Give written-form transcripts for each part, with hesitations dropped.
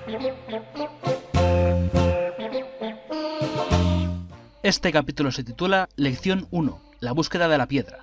Este capítulo se titula Lección 1, la búsqueda de la piedra.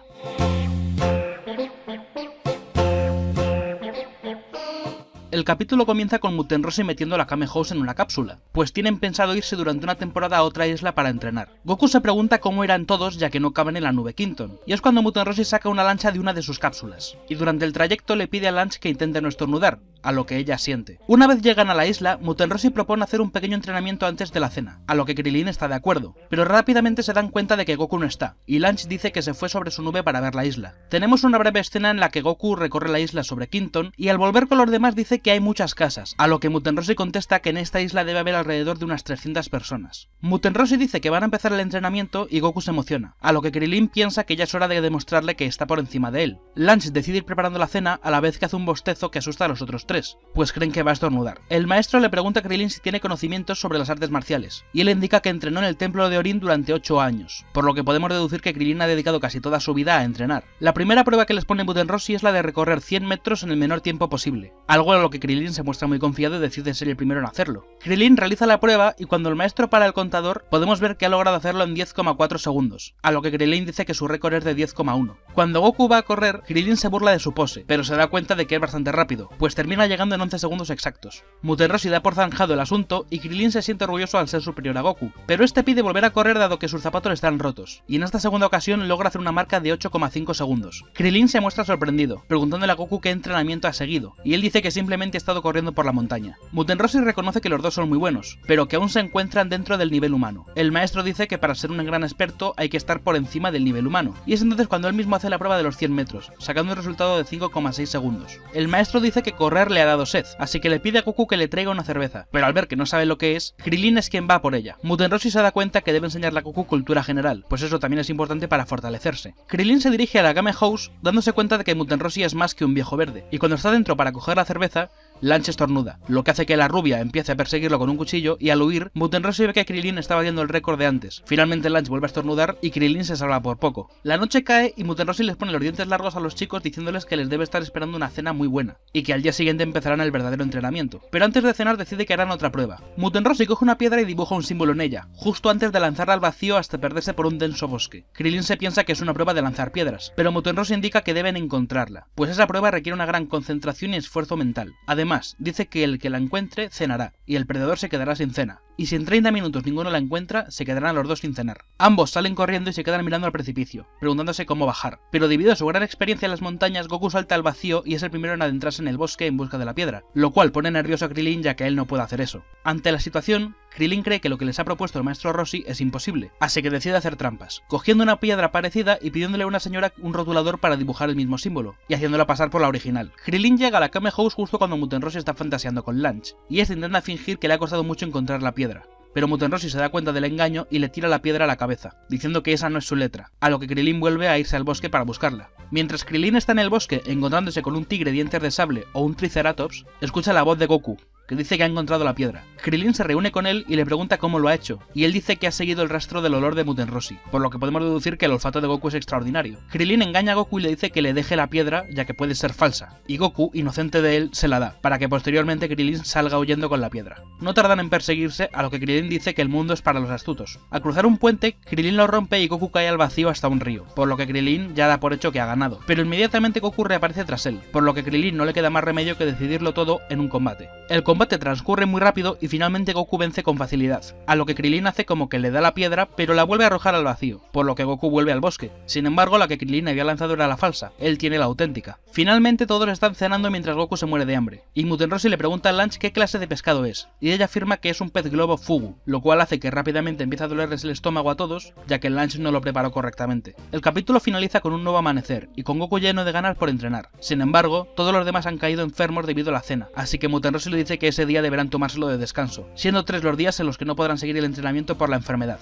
El capítulo comienza con Muten Roshi metiendo a la Kame House en una cápsula, pues tienen pensado irse durante una temporada a otra isla para entrenar. Goku se pregunta cómo irán todos ya que no caben en la nube Quinton, y es cuando Muten Roshi saca una lancha de una de sus cápsulas, y durante el trayecto le pide a Lanch que intente no estornudar, a lo que ella asiente. Una vez llegan a la isla, Muten Roshi propone hacer un pequeño entrenamiento antes de la cena, a lo que Krillin está de acuerdo, pero rápidamente se dan cuenta de que Goku no está, y Lanch dice que se fue sobre su nube para ver la isla. Tenemos una breve escena en la que Goku recorre la isla sobre Quinton, y al volver con los demás dice que hay muchas casas, a lo que Muten Roshi contesta que en esta isla debe haber alrededor de unas 300 personas. Muten Roshi dice que van a empezar el entrenamiento y Goku se emociona, a lo que Krillin piensa que ya es hora de demostrarle que está por encima de él. Lanch decide ir preparando la cena a la vez que hace un bostezo que asusta a los otros tres, pues creen que va a estornudar. El maestro le pregunta a Krillin si tiene conocimientos sobre las artes marciales, y él indica que entrenó en el templo de Orin durante 8 años, por lo que podemos deducir que Krillin ha dedicado casi toda su vida a entrenar. La primera prueba que les pone Muten Roshi es la de recorrer 100 metros en el menor tiempo posible, algo a lo que Krillin se muestra muy confiado y decide ser el primero en hacerlo. Krillin realiza la prueba y cuando el maestro para el contador, podemos ver que ha logrado hacerlo en 10,4 segundos, a lo que Krillin dice que su récord es de 10,1. Cuando Goku va a correr, Krillin se burla de su pose, pero se da cuenta de que es bastante rápido, pues termina llegando en 11 segundos exactos. Muten Roshi da por zanjado el asunto y Krillin se siente orgulloso al ser superior a Goku, pero este pide volver a correr dado que sus zapatos están rotos, y en esta segunda ocasión logra hacer una marca de 8,5 segundos. Krillin se muestra sorprendido, preguntándole a Goku qué entrenamiento ha seguido, y él dice que simplemente ha estado corriendo por la montaña. Muten Roshi reconoce que los dos son muy buenos, pero que aún se encuentran dentro del nivel humano. El maestro dice que para ser un gran experto hay que estar por encima del nivel humano, y es entonces cuando él mismo hace la prueba de los 100 metros, sacando un resultado de 5,6 segundos. El maestro dice que correr le ha dado sed, así que le pide a Goku que le traiga una cerveza, pero al ver que no sabe lo que es, Krillin es quien va por ella. Muten Roshi se da cuenta que debe enseñarle a Goku cultura general, pues eso también es importante para fortalecerse. Krillin se dirige a la Kame House dándose cuenta de que Muten Roshi es más que un viejo verde, y cuando está dentro para coger la cerveza, Lanch estornuda, lo que hace que la rubia empiece a perseguirlo con un cuchillo y al huir, Muten Roshi ve que Krillin está batiendo el récord de antes. Finalmente Lanch vuelve a estornudar y Krillin se salva por poco. La noche cae y Muten Roshi les pone los dientes largos a los chicos diciéndoles que les debe estar esperando una cena muy buena y que al día siguiente empezarán el verdadero entrenamiento. Pero antes de cenar decide que harán otra prueba. Muten Roshi coge una piedra y dibuja un símbolo en ella, justo antes de lanzarla al vacío hasta perderse por un denso bosque. Krillin se piensa que es una prueba de lanzar piedras, pero Muten Roshi indica que deben encontrarla, pues esa prueba requiere una gran concentración y esfuerzo mental. Además, dice que el que la encuentre cenará, y el perdedor se quedará sin cena. Y si en 30 minutos ninguno la encuentra, se quedarán los dos sin cenar. Ambos salen corriendo y se quedan mirando al precipicio, preguntándose cómo bajar. Pero debido a su gran experiencia en las montañas, Goku salta al vacío y es el primero en adentrarse en el bosque en busca de la piedra, lo cual pone nervioso a Krillin ya que él no puede hacer eso. Ante la situación, Krillin cree que lo que les ha propuesto el maestro Roshi es imposible, así que decide hacer trampas, cogiendo una piedra parecida y pidiéndole a una señora un rotulador para dibujar el mismo símbolo, y haciéndola pasar por la original. Krillin llega a la Kame House justo cuando Muten Roshi está fantaseando con Lanch, y este intenta fingir que le ha costado mucho encontrar la piedra. Pero Muten Roshi se da cuenta del engaño y le tira la piedra a la cabeza, diciendo que esa no es su letra, a lo que Krillin vuelve a irse al bosque para buscarla. Mientras Krillin está en el bosque encontrándose con un tigre dientes de sable o un triceratops, escucha la voz de Goku, que dice que ha encontrado la piedra. Krillin se reúne con él y le pregunta cómo lo ha hecho, y él dice que ha seguido el rastro del olor de Muten Roshi, por lo que podemos deducir que el olfato de Goku es extraordinario. Krillin engaña a Goku y le dice que le deje la piedra, ya que puede ser falsa, y Goku, inocente de él, se la da, para que posteriormente Krillin salga huyendo con la piedra. No tardan en perseguirse, a lo que Krillin dice que el mundo es para los astutos. Al cruzar un puente, Krillin lo rompe y Goku cae al vacío hasta un río, por lo que Krillin ya da por hecho que ha ganado, pero inmediatamente Goku reaparece tras él, por lo que Krillin no le queda más remedio que decidirlo todo en un combate. El combate transcurre muy rápido y finalmente Goku vence con facilidad, a lo que Krillin hace como que le da la piedra pero la vuelve a arrojar al vacío, por lo que Goku vuelve al bosque. Sin embargo, la que Krillin había lanzado era la falsa, él tiene la auténtica. Finalmente todos están cenando mientras Goku se muere de hambre, y Muten Roshi le pregunta a Lanch qué clase de pescado es, y ella afirma que es un pez globo fugu, lo cual hace que rápidamente empiece a dolerles el estómago a todos, ya que Lanch no lo preparó correctamente. El capítulo finaliza con un nuevo amanecer, y con Goku lleno de ganas por entrenar. Sin embargo, todos los demás han caído enfermos debido a la cena, así que Muten Roshi le dice que ese día deberán tomárselo de descanso, siendo 3 los días en los que no podrán seguir el entrenamiento por la enfermedad.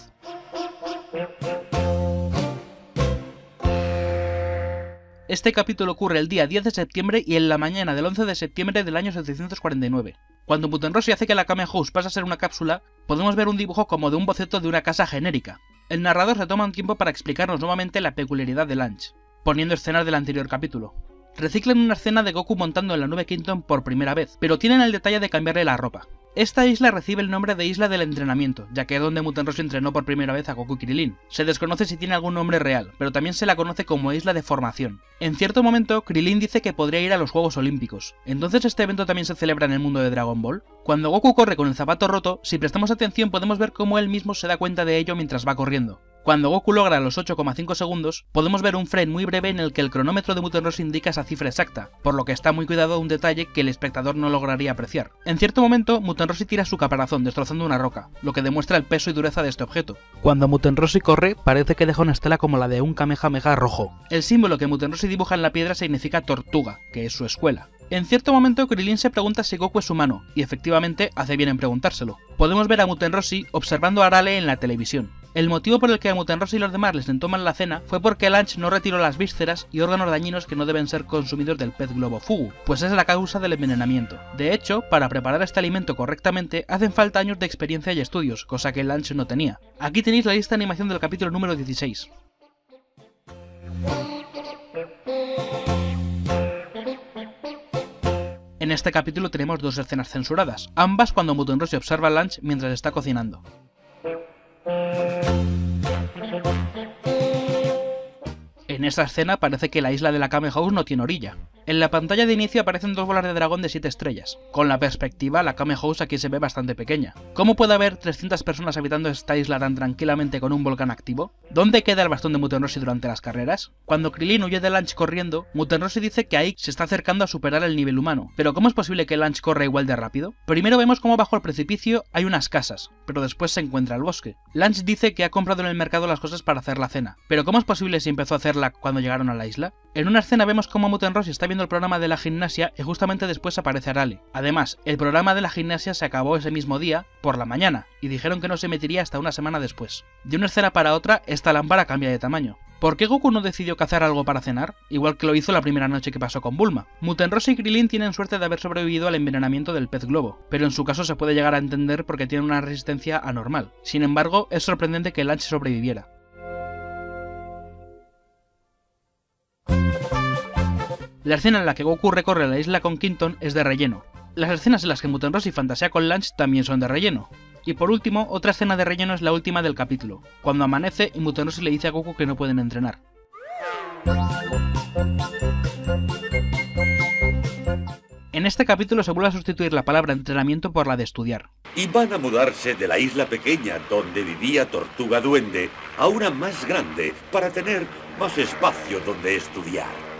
Este capítulo ocurre el día 10 de septiembre y en la mañana del 11 de septiembre del año 749. Cuando Muten Roshi hace que la Kame House pase a ser una cápsula, podemos ver un dibujo como de un boceto de una casa genérica. El narrador se toma un tiempo para explicarnos nuevamente la peculiaridad de Lanch, poniendo escenas del anterior capítulo. Reciclan una escena de Goku montando en la nube Quinton por primera vez, pero tienen el detalle de cambiarle la ropa. Esta isla recibe el nombre de Isla del Entrenamiento, ya que es donde Muten Roshi entrenó por primera vez a Goku y Krilin. Se desconoce si tiene algún nombre real, pero también se la conoce como Isla de Formación. En cierto momento, Krilin dice que podría ir a los Juegos Olímpicos. ¿Entonces este evento también se celebra en el mundo de Dragon Ball? Cuando Goku corre con el zapato roto, si prestamos atención podemos ver cómo él mismo se da cuenta de ello mientras va corriendo. Cuando Goku logra los 8,5 segundos, podemos ver un frame muy breve en el que el cronómetro de Muten Roshi indica esa cifra exacta, por lo que está muy cuidado un detalle que el espectador no lograría apreciar. En cierto momento, Muten Roshi tira su caparazón destrozando una roca, lo que demuestra el peso y dureza de este objeto. Cuando Muten Roshi corre, parece que deja una estela como la de un Kamehameha rojo. El símbolo que Muten Roshi dibuja en la piedra significa tortuga, que es su escuela. En cierto momento, Krilin se pregunta si Goku es humano, y efectivamente hace bien en preguntárselo. Podemos ver a Muten Roshi observando a Arale en la televisión. El motivo por el que a Muten Roshi y los demás les entoman la cena fue porque Lunch no retiró las vísceras y órganos dañinos que no deben ser consumidos del pez globo Fugu, pues es la causa del envenenamiento. De hecho, para preparar este alimento correctamente hacen falta años de experiencia y estudios, cosa que Lunch no tenía. Aquí tenéis la lista de animación del capítulo número 16. En este capítulo tenemos dos escenas censuradas, ambas cuando Muten Roshi observa a Lunch mientras está cocinando. En esta escena parece que la isla de la Kame House no tiene orilla. En la pantalla de inicio aparecen dos bolas de dragón de 7 estrellas. Con la perspectiva, la Kame House aquí se ve bastante pequeña. ¿Cómo puede haber 300 personas habitando esta isla tan tranquilamente con un volcán activo? ¿Dónde queda el bastón de Muten Roshi durante las carreras? Cuando Krilin huye de Lunch corriendo, Muten Roshi dice que ahí se está acercando a superar el nivel humano. ¿Pero cómo es posible que Lunch corra igual de rápido? Primero vemos cómo bajo el precipicio hay unas casas, pero después se encuentra el bosque. Lunch dice que ha comprado en el mercado las cosas para hacer la cena. ¿Pero cómo es posible si empezó a hacerla cuando llegaron a la isla? En una escena vemos cómo Muten Roshi está viendo el programa de la gimnasia y justamente después aparece Arale. Además, el programa de la gimnasia se acabó ese mismo día, por la mañana, y dijeron que no se emitiría hasta una semana después. De una escena para otra, esta lámpara cambia de tamaño. ¿Por qué Goku no decidió cazar algo para cenar? Igual que lo hizo la primera noche que pasó con Bulma. Muten Roshi y Krilin tienen suerte de haber sobrevivido al envenenamiento del pez globo, pero en su caso se puede llegar a entender porque tienen una resistencia anormal. Sin embargo, es sorprendente que Lunch sobreviviera. La escena en la que Goku recorre la isla con Quinton es de relleno. Las escenas en las que Muten Roshi fantasea con Lunch también son de relleno. Y por último, otra escena de relleno es la última del capítulo, cuando amanece y Muten Roshi le dice a Goku que no pueden entrenar. En este capítulo se vuelve a sustituir la palabra entrenamiento por la de estudiar. Y van a mudarse de la isla pequeña donde vivía Tortuga Duende a una más grande para tener más espacio donde estudiar.